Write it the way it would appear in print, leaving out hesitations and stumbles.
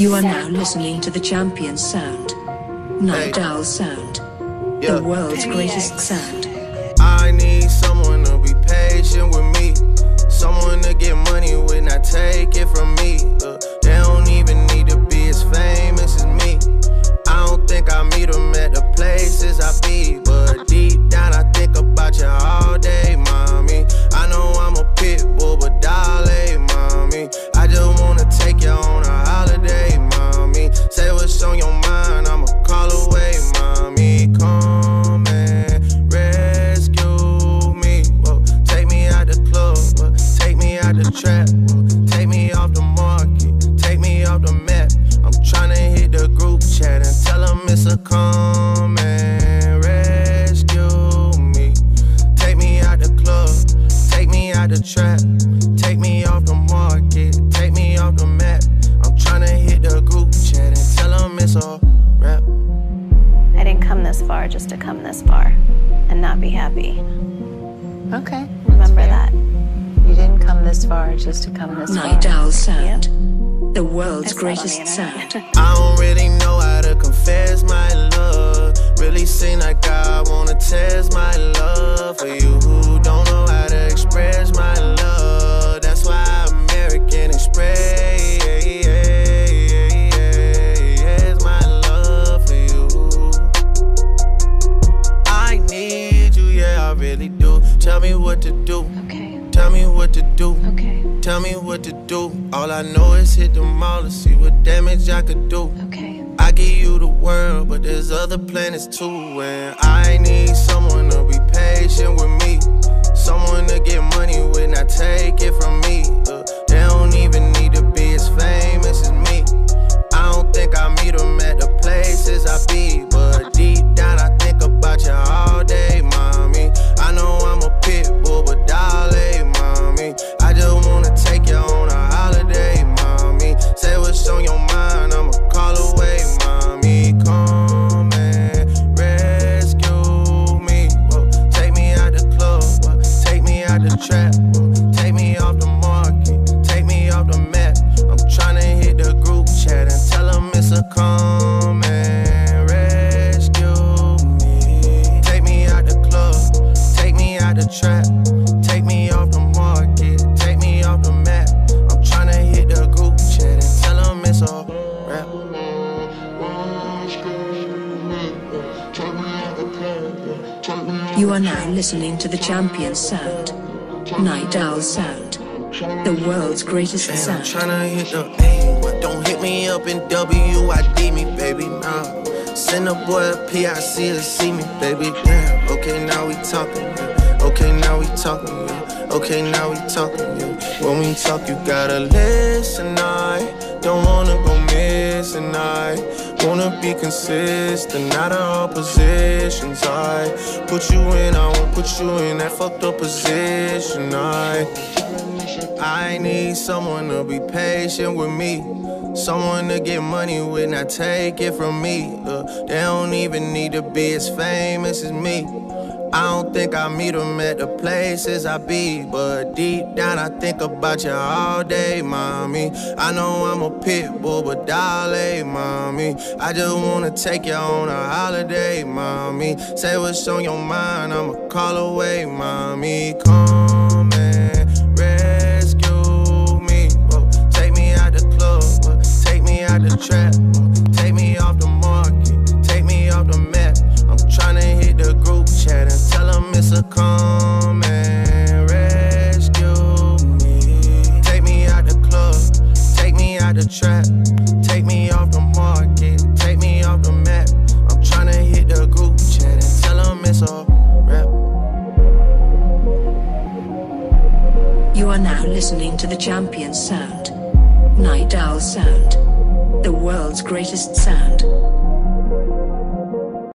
You are now listening to the champion sound. Night Owl Sound. The world's greatest sound. I need someone to be patient with me. Someone to get money with, not take it from me. They don't even need to be as famous as me. I don't think I meet them at the places I be, but deep down I think about you all day, mommy. I know I'm a pit bull, but darling, mommy, I just wanna take you on a holiday, mommy. Say what's on your mind, I'ma call away, mommy. Come and rescue me. Whoa, take me out the club, take me out the trap, take me off the market, take me off the map. I'm tryna hit the group chat and tell them it's a come and rescue me. Take me out the club, take me out the trap, take me off the market, take me off the map. I'm tryna hit the group chat and tell them it's a rap. I didn't come this far just to come this far and not be happy. Okay. Remember that. You didn't come this far just to come this far. Night Owl Sound. The world's greatest sound. I don't really know how to confess my love. Really seem like I wanna test my love for you who don't know how to express my love. That's why American Express my love for you. I need you, yeah, I really do. Tell me what to do. Okay. Tell me what to do. Okay. Tell me what to do. All I know is hit the mall to see what damage I could do. Okay. I give you the world, but there's other planets too. And I need someone to be patient with me. Someone to get money with, not take it from me. They don't even need to be as famous as me. I don't think I meet them at the places I be, but deep down I think about you all day, mommy. I know I'm a pit bull, but darling, mommy, I just wanna take you on a holiday, mommy. Say what's on your mind, I'ma call away, mommy. Come and rescue me. Whoa, take me out the club, take me out the trap, take me off the market, take me off the map. I'm tryna hit the group chat and tell them it's a come and rescue me. Take me out the club, take me out the trap, take me off the market, take me off the map. I'm tryna hit the group chat and tell them it's a rap. You are now listening to the champion sound. Night Owl Sound. The world's greatest I'm sound. tryna hit the A, but don't hit me up in WID me, baby, nah. Send a boy a PIC to see me, baby, damn. Okay, now we talking, yeah. Okay, now we talking, yeah. Okay, now we talking, yeah. When we talk, you gotta listen, I don't wanna go missing, I wanna be consistent, not all positions, I put you in, I won't put you in that fucked up position, I need someone to be patient with me. Someone to get money with, not take it from me. They don't even need to be as famous as me. I don't think I meet them at the places I be, but deep down I think about you all day, mommy. I know I'm a pit bull, but darling, mommy, I just wanna take you on a holiday, mommy. Say what's on your mind, I'ma call away, mommy. Come and rescue me. Whoa, take me out the club, take me out the trap, take me off the market, take me off the map. I'm tryna hit the group chat and tell them it's a come and rescue me. Take me out the club, take me out the trap, take me off the market, take me off the map. I'm tryna hit the group chat and tell them it's a rap. You are now listening to the champion sound. Night Owl Sound. The world's greatest sound.